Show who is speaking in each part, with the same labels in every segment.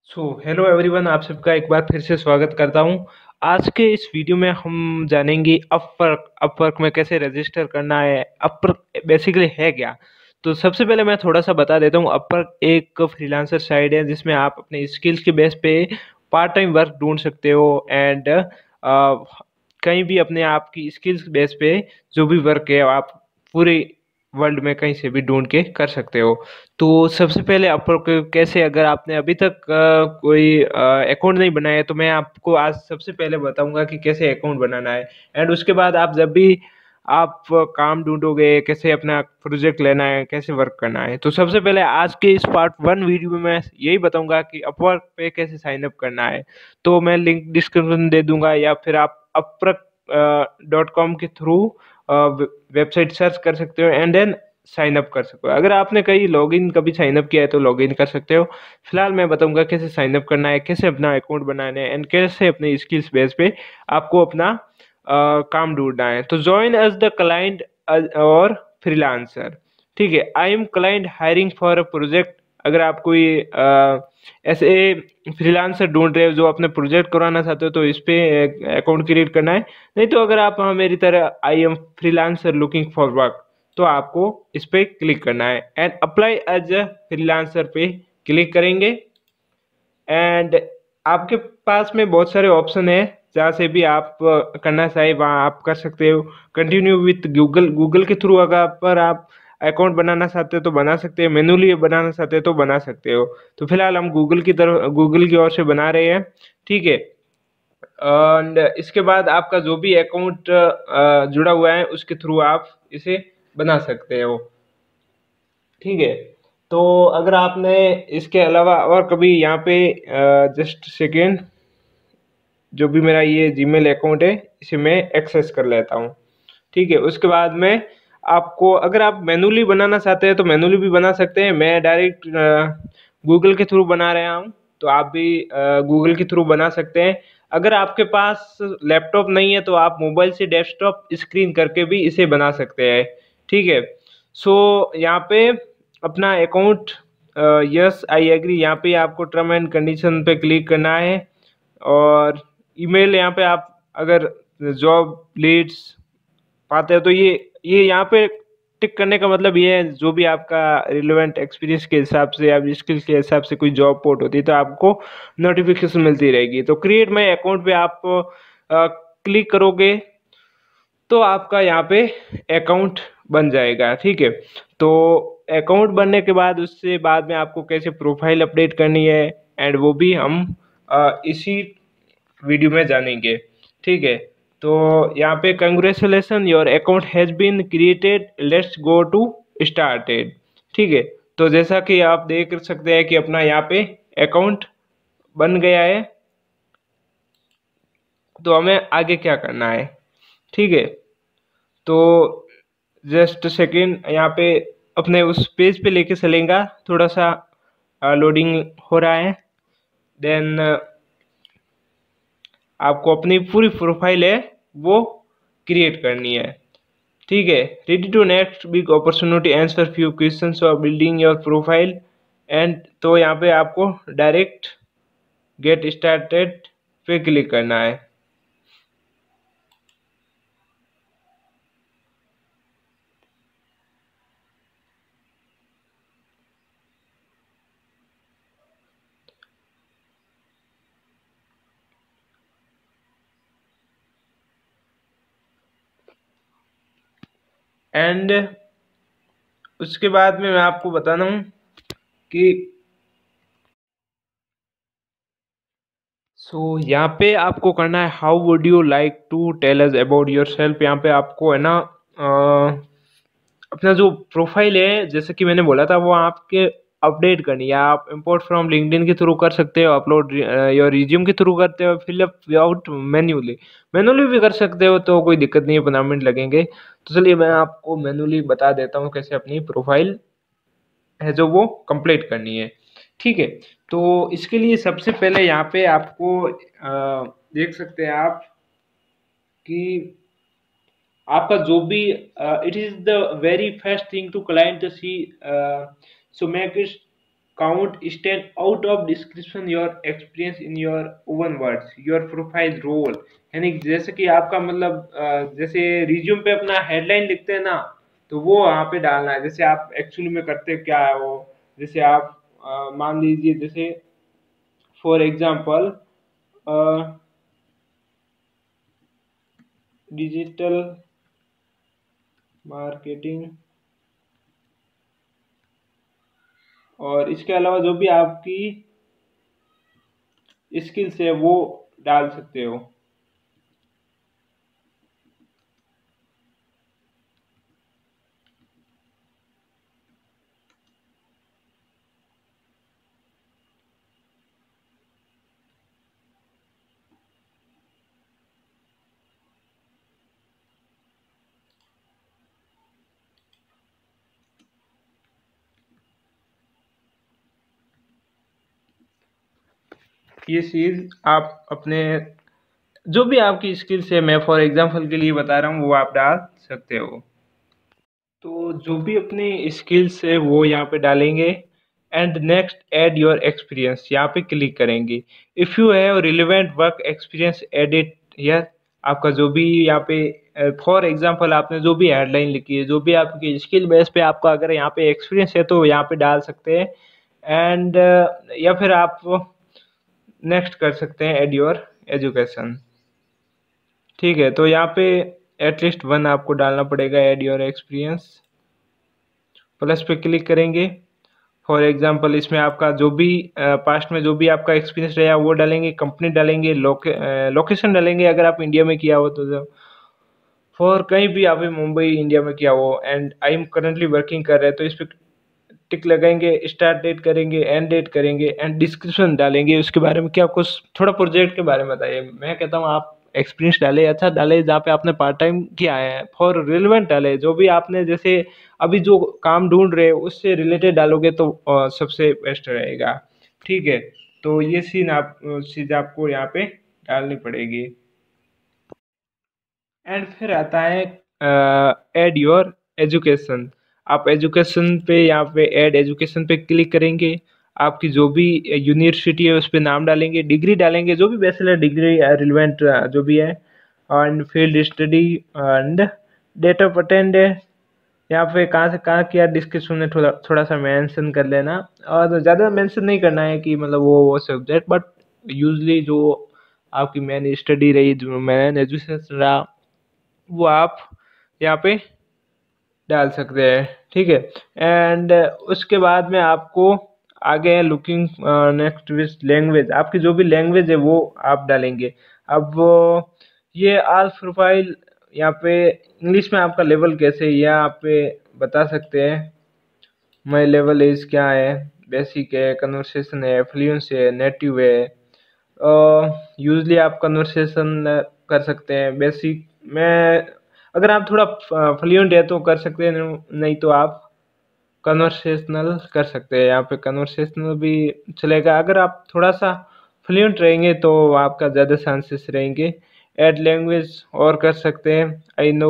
Speaker 1: Hello everyone, आप सबका एक बार फिर से स्वागत करता हूं। आज के इस वीडियो में हम जानेंगे अपवर्क में कैसे रजिस्टर करना है। अपवर्क बेसिकली है क्या? तो सबसे पहले मैं थोड़ा सा बता देता हूं। अपवर्क एक फ्रीलांसर साइट है जिसमें आप अपने स्किल्स के बेस पे पार्ट टाइम वर्क ढूंढ सकते हो एंड कहीं भी अपने आप की स्किल्स बेस पे जो भी वर्क है आप पूरे वर्ल्ड में कहीं से भी ढूंढ के कर सकते हो। तो सबसे पहले अपवर्क कैसे, अगर आपने अभी तक कोई अकाउंट नहीं बनाया है तो मैं आपको आज सबसे पहले बताऊंगा कि कैसे अकाउंट बनाना है। एंड उसके बाद आप जब भी आप काम ढूंढोगे, कैसे अपना प्रोजेक्ट लेना है, कैसे वर्क करना है। तो सबसे पहले आज के इस पार्ट 1 वीडियो में मैं यही बताऊंगा कि अपवर्क पे कैसे साइन अप करना है। तो मैं लिंक डिस्क्रिप्शन दे दूंगा या फिर आप upwork.com के थ्रू वेबसाइट सर्च कर सकते हो एंड देन साइन अप कर सकते हो। अगर आपने कहीं लॉगिन कभी साइन अप किया है तो लॉगिन कर सकते हो। फिलहाल मैं बताऊंगा कैसे साइन अप करना है, कैसे अपना अकाउंट बनाना है एंड कैसे अपने स्किल्स बेस पे आपको अपना काम ढूंढना है। तो ज्वाइन एज द क्लाइंट और फ्रीलांसर। ठीक है, I am client hiring for a project. अगर आप कोई ऐसे फ्रीलांसर ढूंढ रहे हो जो अपने प्रोजेक्ट कराना चाहते हो तो इस पे अकाउंट क्रिएट करना है। नहीं तो अगर आप मेरी तरह I am freelancer looking for work तो आपको इस पे क्लिक करना है and apply as a freelancer पे क्लिक करेंगे। एंड आपके पास में बहुत सारे ऑप्शन है जहाँ से भी आप करना चाहे वहाँ आप कर सकते हो। कंटिन्यू विथ गूगल, गूगल के थ्रू अगर पर आप अकाउंट बनाना चाहते हो तो बना सकते हो, मैनुअली बनाना चाहते हो तो बना सकते हो। तो फिलहाल हम गूगल की तरफ, गूगल की ओर से बना रहे हैं। ठीक है, एंड इसके बाद आपका जो भी अकाउंट जुड़ा हुआ है उसके थ्रू आप इसे बना सकते हो। ठीक है, तो अगर आपने इसके अलावा और कभी यहाँ पे जस्ट सेकेंड, जो भी मेरा ये जीमेल अकाउंट है इसे मैं एक्सेस कर लेता हूँ। ठीक है, उसके बाद में आपको अगर आप मैनुअली बनाना चाहते हैं तो मैनुअली भी बना सकते हैं। मैं डायरेक्ट गूगल के थ्रू बना रहा हूँ, तो आप भी गूगल के थ्रू बना सकते हैं। अगर आपके पास लैपटॉप नहीं है तो आप मोबाइल से डेस्कटॉप स्क्रीन करके भी इसे बना सकते हैं। ठीक है, यहाँ पे अपना अकाउंट, यस आई एग्री, यहाँ पे आपको टर्म एंड कंडीशन पे क्लिक करना है। और ईमेल, यहाँ पे आप अगर जॉब लीड्स पाते हो तो ये यहाँ पे टिक करने का मतलब ये है, जो भी आपका रिलेवेंट एक्सपीरियंस के हिसाब से या स्किल्स के हिसाब से कोई जॉब पोस्ट होती है तो आपको नोटिफिकेशन मिलती रहेगी। तो क्रिएट माई अकाउंट पे आप क्लिक करोगे तो आपका यहाँ पे अकाउंट बन जाएगा। ठीक है, तो अकाउंट बनने के बाद उससे बाद में आपको कैसे प्रोफाइल अपडेट करनी है एंड वो भी हम इसी वीडियो में जानेंगे। ठीक है, तो यहाँ पे congratulation your account has been created, let's go to started. ठीक है, तो जैसा कि आप देख सकते हैं कि अपना यहाँ पे अकाउंट बन गया है। तो हमें आगे क्या करना है? ठीक है, तो जस्ट सेकेंड, यहाँ पे अपने उस पेज पे लेके चलेगा। थोड़ा सा लोडिंग हो रहा है। देन आपको अपनी पूरी प्रोफाइल है वो क्रिएट करनी है। ठीक है, ready to next big opportunity, answer few questions और बिल्डिंग योर प्रोफाइल एंड। तो यहाँ पे आपको डायरेक्ट गेट स्टार्टेड पे क्लिक करना है। एंड उसके बाद में मैं आपको बताना हूँ कि यहाँ पे आपको करना है how would you like to tell us about yourself. यहाँ पे आपको है ना अपना जो प्रोफाइल है जैसे कि मैंने बोला था वो आपके अपडेट करनी है। आप इंपोर्ट फ्रॉम लिंक्डइन के थ्रू कर सकते हो, अपलोड योर रिज्यूम के थ्रू करते हो, फिलअप विदाउट मैन्युअली, मैनुअली भी कर सकते हो तो कोई दिक्कत नहीं है, 15 मिनट लगेंगे। तो चलिए मैं आपको मैनुअली बता देता हूँ कैसे अपनी प्रोफाइल है जो वो कंप्लीट करनी है। ठीक है, तो इसके लिए सबसे पहले यहाँ पे आपको देख सकते हैं आप कि आपका जो भी it is the very first thing to client see, so make it count stand out of description your experience in your own words your profile role. यानी जैसे कि आपका मतलब जैसे रिज्यूम पे अपना हेडलाइन लिखते हैं ना, तो वो वहाँ पे डालना है। जैसे आप एक्चुअली में करते क्या है वो, जैसे आप मान लीजिए जैसे फॉर एग्जांपल डिजिटल मार्केटिंग, और इसके अलावा जो भी आपकी स्किल्स है वो डाल सकते हो। ये चीज आप अपने जो भी आपकी स्किल्स है, मैं फॉर एग्जांपल के लिए बता रहा हूँ, वो आप डाल सकते हो। तो जो भी अपनी स्किल्स है वो यहाँ पे डालेंगे and next add your experience यहाँ पे क्लिक करेंगे। If you have relevant work experience edit here. आपका जो भी यहाँ पे फॉर एग्जांपल आपने जो भी हेडलाइन लिखी है, जो भी आपकी स्किल बेस पे आपका अगर यहाँ पे एक्सपीरियंस है तो यहाँ पे डाल सकते हैं। एंड या फिर आप नेक्स्ट कर सकते हैं ऐड योर एजुकेशन। ठीक है, तो यहाँ पे एटलीस्ट वन आपको डालना पड़ेगा ऐड योर एक्सपीरियंस। प्लस पे क्लिक करेंगे। फॉर एग्जांपल इसमें आपका जो भी पास्ट में जो भी आपका एक्सपीरियंस रहा वो डालेंगे, कंपनी डालेंगे, लोकेशन डालेंगे अगर आप इंडिया में किया हो तो, फॉर कहीं भी आप मुंबई इंडिया में किया हो। And I am currently working कर रहे हैं तो इस पर टिक लगाएंगे, स्टार्ट डेट करेंगे, एंड डेट करेंगे एंड डिस्क्रिप्शन डालेंगे उसके बारे में, क्या कुछ थोड़ा प्रोजेक्ट के बारे में बताइए। मैं कहता हूँ आप एक्सपीरियंस डाले, अच्छा डाले जहाँ पे आपने पार्ट टाइम किया है, फॉर रिलेवेंट डाले। जो भी आपने जैसे अभी जो काम ढूंढ रहे हो उससे रिलेटेड डालोगे तो सबसे बेस्ट रहेगा। ठीक है, तो ये चीज़ आपको यहाँ पे डालनी पड़ेगी। एंड फिर आता है ऐड योर एजुकेशन। आप एजुकेशन पे यहाँ पे ऐड एजुकेशन पे क्लिक करेंगे। आपकी जो भी यूनिवर्सिटी है उस पर नाम डालेंगे, डिग्री डालेंगे, जो भी बैचलर डिग्री रिलेवेंट जो भी है, and field study and date of attend है। यहाँ पे कहाँ से कहाँ किया डिस्क्रिप्शन में थोड़ा थोड़ा सा मेंशन कर लेना, और ज़्यादा मेंशन नहीं करना है कि मतलब वो सब्जेक्ट, बट यूजली जो आपकी मेन स्टडी रही, जो मेन एजुकेशन रहा, वो आप यहाँ पे डाल सकते हैं। ठीक है, एंड उसके बाद में आपको आगे है लुकिंग नेक्स्ट विथ लैंग्वेज। आपकी जो भी लैंग्वेज है वो आप डालेंगे। अब ये आल प्रोफाइल यहाँ पे इंग्लिश में आपका लेवल कैसे है यहाँ पे बता सकते हैं। माई लेवल इज क्या है, बेसिक है, कन्वर्सेशन है, फ्लुएंस है, नेटिव है। यूजली आप कन्वर्सेशन कर सकते हैं, बेसिक में अगर आप थोड़ा फ्लुएंट है तो कर सकते हैं, नहीं तो आप कन्वर्सेशनल कर सकते हैं। यहाँ पे कन्वर्सेशनल भी चलेगा। अगर आप थोड़ा सा फ्लुएंट रहेंगे तो आपका ज़्यादा चांसेस रहेंगे। ऐड लैंग्वेज और कर सकते हैं, आई नो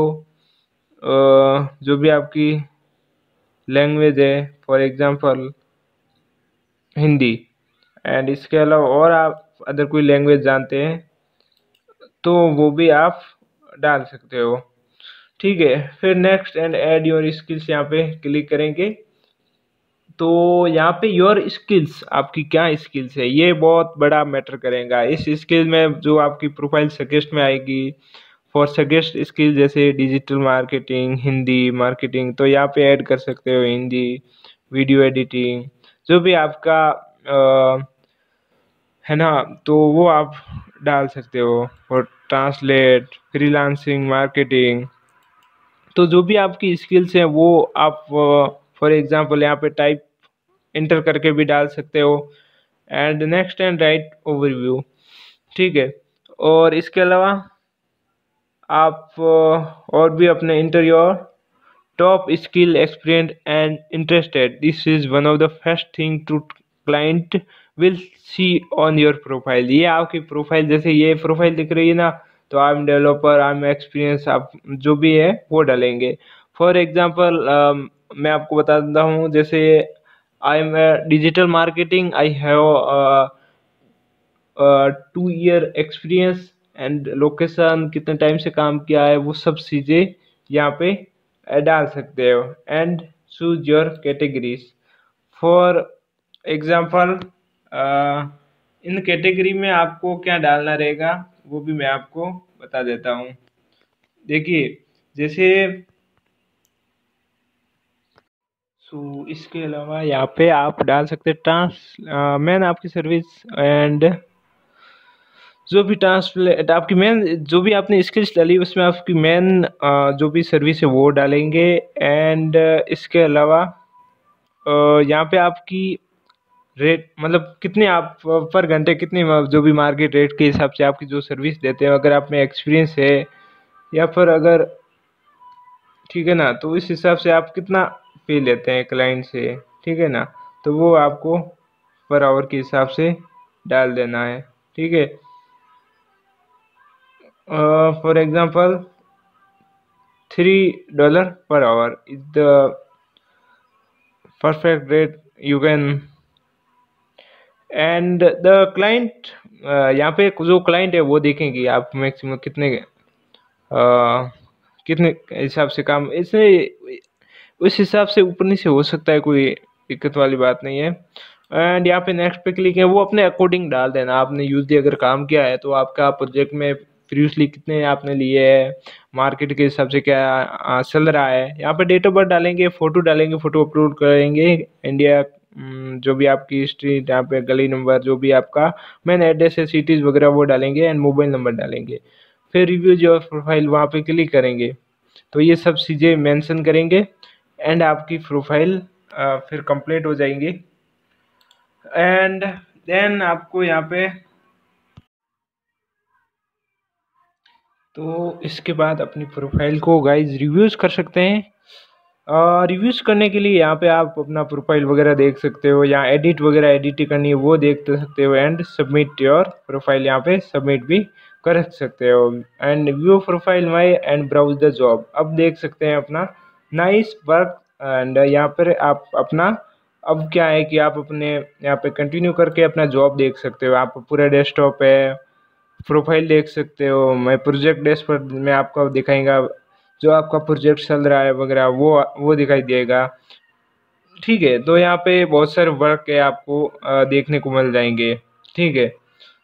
Speaker 1: जो भी आपकी लैंग्वेज है, फॉर एग्जांपल हिंदी, एंड इसके अलावा और आप अदर कोई लैंग्वेज जानते हैं तो वो भी आप डाल सकते हो। ठीक है, फिर next and add your skills यहाँ पे क्लिक करेंगे। तो यहाँ पे योर स्किल्स, आपकी क्या स्किल्स है ये बहुत बड़ा मैटर करेगा। इस स्किल में जो आपकी प्रोफाइल सजेस्ट में आएगी, फॉर सजेस्ट स्किल जैसे डिजिटल मार्केटिंग, हिंदी मार्केटिंग, तो यहाँ पे ऐड कर सकते हो हिंदी, वीडियो एडिटिंग, जो भी आपका है ना, तो वो आप डाल सकते हो। और ट्रांसलेट, फ्रीलांसिंग, मार्केटिंग, तो जो भी आपकी स्किल्स हैं वो आप फॉर एग्जांपल यहाँ पे टाइप इंटर करके भी डाल सकते हो। And next and write overview. ठीक है, और इसके अलावा आप और भी अपने enter your top skill experience and interested, this is one of the first thing to client will see on your profile. ये आपकी प्रोफाइल, जैसे ये प्रोफाइल दिख रही है ना, तो I am developer, I am experience, आप जो भी है वो डालेंगे। फॉर एग्जांपल मैं आपको बता देता हूँ, जैसे I am digital marketing, I have 2 year experience and location, कितने टाइम से काम किया है, वो सब चीज़ें यहाँ पे डाल सकते हो। And choose your categories. For example, इन कैटेगरी में आपको क्या डालना रहेगा वो भी मैं आपको बता देता हूँ। देखिए, जैसे इसके अलावा यहाँ पे आप डाल सकते हैं मैन आपकी सर्विस, एंड जो भी ट्रांसलेट आपकी मेन जो भी आपने स्किल्स डाली उसमें आपकी मेन जो भी सर्विस है वो डालेंगे। एंड इसके अलावा यहाँ पे आपकी रेट, मतलब कितने आप पर घंटे कितने जो भी मार्केट रेट के हिसाब से आपकी जो सर्विस देते हैं, अगर आप में एक्सपीरियंस है या फिर अगर, ठीक है ना, तो इस हिसाब से आप कितना पे लेते हैं क्लाइंट से, ठीक है ना, तो वो आपको पर आवर के हिसाब से डाल देना है, ठीक है। For example $3 per hour is the perfect rate you can। And the client, यहाँ पे जो क्लाइंट है वो देखेंगे आप मैक्सिमम कितने हिसाब से काम, इससे उस हिसाब से ऊपर नीचे हो सकता है, कोई दिक्कत वाली बात नहीं है। एंड यहाँ पे नेक्स्ट पे क्लिक है, वो अपने अकॉर्डिंग डाल देना। आपने यूजली अगर काम किया है तो आपका प्रोजेक्ट में प्रीवियसली कितने आपने लिए है, मार्केट के हिसाब से क्या चल रहा है। यहाँ पे डेट ऑफ बर्थ डालेंगे, फोटो डालेंगे, फोटो अपलोड करेंगे, इंडिया जो भी आपकी स्ट्रीट, यहाँ पे गली नंबर, जो भी आपका मेन एड्रेस है, सिटीज़ वगैरह वो डालेंगे, एंड मोबाइल नंबर डालेंगे। फिर रिव्यू योर प्रोफाइल वहाँ पे क्लिक करेंगे, तो ये सब चीज़ें मेंशन करेंगे, एंड आपकी प्रोफाइल फिर कंप्लीट हो जाएंगी। एंड देन आपको यहाँ पे, तो इसके बाद अपनी प्रोफाइल को गाइज रिव्यूज़ कर सकते हैं। रिव्यूज़ करने के लिए यहाँ पे आप अपना प्रोफाइल वगैरह देख सकते हो, या एडिट वगैरह एडिट करनी है वो देख सकते हो। एंड सबमिट योर प्रोफाइल, यहाँ पे सबमिट भी कर सकते हो। And view profile my and browse the job, अब देख सकते हैं अपना नाइस वर्क। एंड यहाँ पर आप अपना, अब क्या है कि आप अपने यहाँ पे कंटिन्यू करके अपना जॉब देख सकते हो। आप पूरा डेस्कटॉप है, प्रोफाइल देख सकते हो। मैं प्रोजेक्ट डैशबोर्ड में आपको दिखाएगा जो आपका प्रोजेक्ट चल रहा है वगैरह, वो दिखाई देगा, ठीक है। तो यहाँ पे बहुत सारे वर्क है आपको देखने को मिल जाएंगे, ठीक है।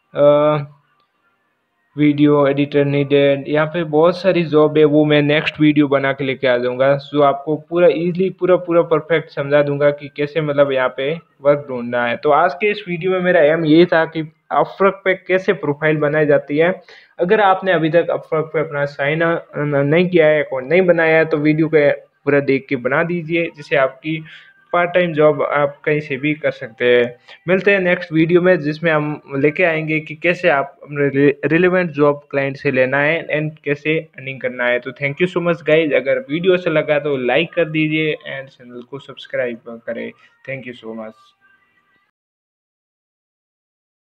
Speaker 1: वीडियो एडिटर नीडेड, यहाँ पे बहुत सारी जॉब है, वो मैं नेक्स्ट वीडियो बना के लेके आ जाऊँगा, जो आपको पूरा इजीली पूरा पूरा परफेक्ट समझा दूंगा कि कैसे मतलब यहाँ पे वर्क ढूंढना है। तो आज के इस वीडियो में मेरा एम ये था कि अपवर्क पे कैसे प्रोफाइल बनाई जाती है। अगर आपने अभी तक अपवर्क पे अपना साइन नहीं किया है, अकाउंट नहीं बनाया है, तो वीडियो को पूरा देख के बना दीजिए, जिससे आपकी पार्ट टाइम जॉब आप कहीं से भी कर सकते हैं। मिलते हैं नेक्स्ट वीडियो में, जिसमें हम लेके आएंगे कि कैसे आप रिलेवेंट जॉब क्लाइंट से लेना है एंड कैसे अर्निंग करना है। तो thank you so much guys, अगर वीडियो अच्छा लगा तो लाइक कर दीजिए एंड चैनल को सब्सक्राइब करें। Thank you so much.